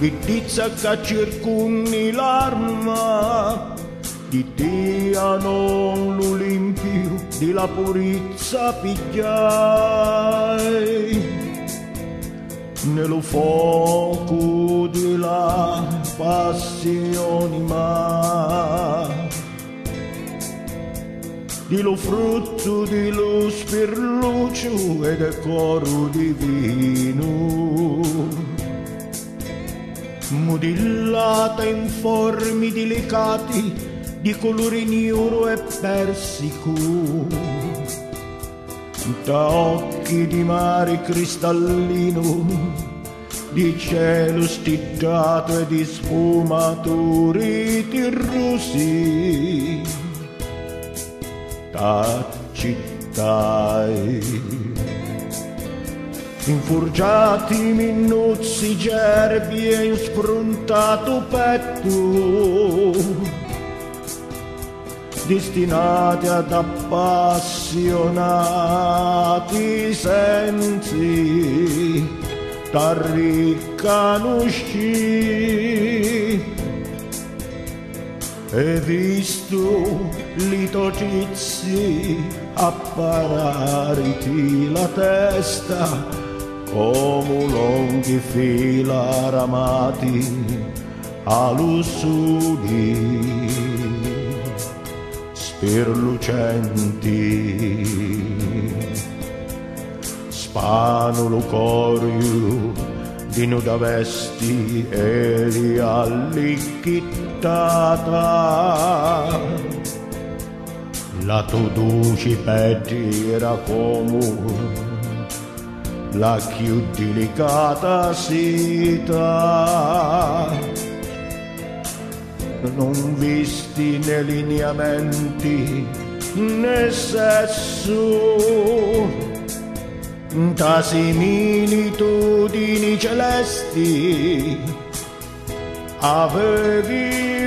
Vittizza che circundi l'arma, di Dio non l'Olimpio, di la purizza pigliai. Nello fuoco della passione ma di lo frutto di lo spirluccio e del coro divino, modellata in forme delicati di colori nero e persico, da occhi di mare cristallino, di cielo stitato e di sfumature rossi, da città infurgiati minuzzi gerbi e in spruntato petto, destinati ad appassionati sensi t'arriconosci e visto litogizi apparariti la testa come lunghi fila ramati alussudi sperlucenti, spanulo corio di nuda vesti e di allicchittata, la tua duci petti era come la più delicata seta, non visti né lineamenti né sesso, da similitudini celesti avevi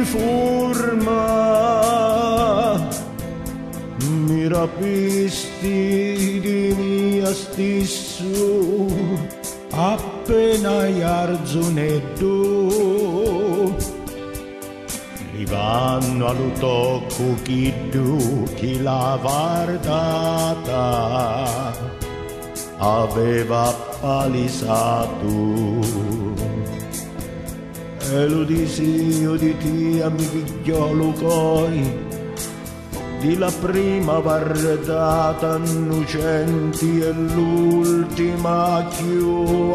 forma, mi rapisti di mia stesso appena iarzonetto. Li vanno allo tocco chi la guardata aveva palisato, e lo disio di tia mi figliolo coi di la prima guardata innocenti e l'ultima più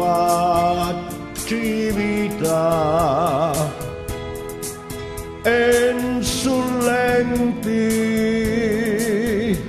attività insolenti.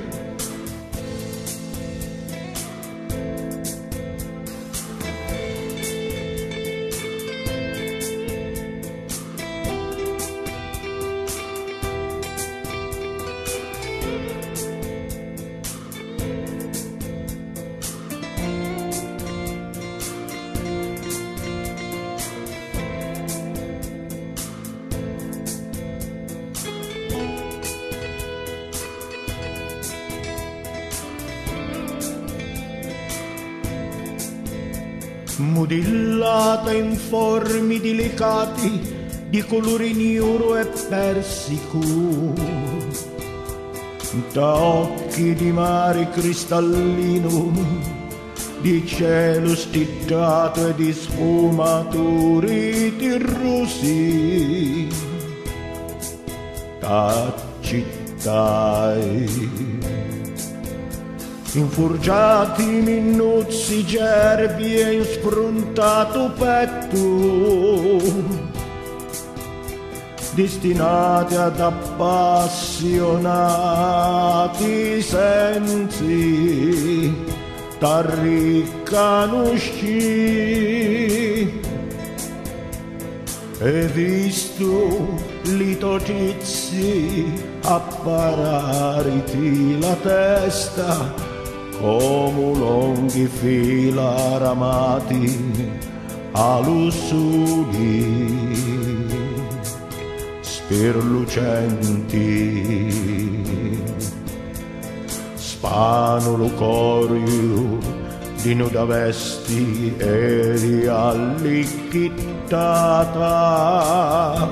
Modellata in forme delicati di colori nero e persico, da occhi di mare cristallino, di cielo stitato e di sfumature rossi, da città infurgiati minuzzi gerbi e in spruntato petto, destinati ad appassionati sensi t'arriconosci e visto litogizi apparariti la testa come lunghi fila ramati alussudi sperlucenti, spanulo corio di nuda vesti eri allicchittata,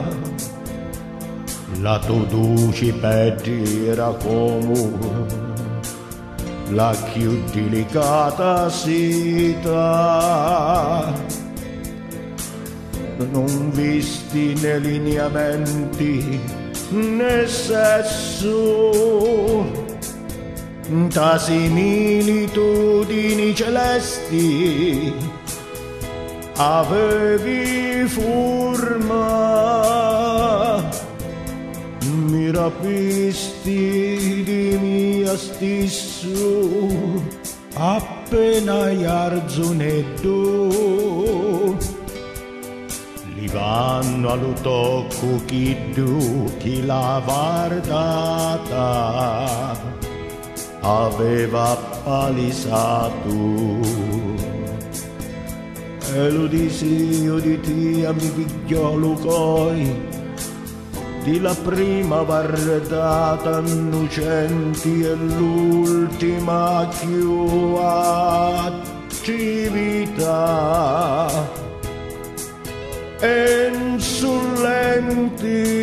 la tua luce petti era come la più delicata seta, non visti né lineamenti né sesso, da similitudini celesti avevi forma, mi rapisti di mia stesso appena iarzonetto, li vanno allo tocco chi la guardata aveva palisato, e lo disio di te mi figliolo coi di la prima guardata innocenti e l'ultima più attività, insolenti